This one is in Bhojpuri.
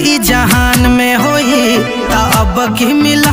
ई जहान में होई ता अब की मिला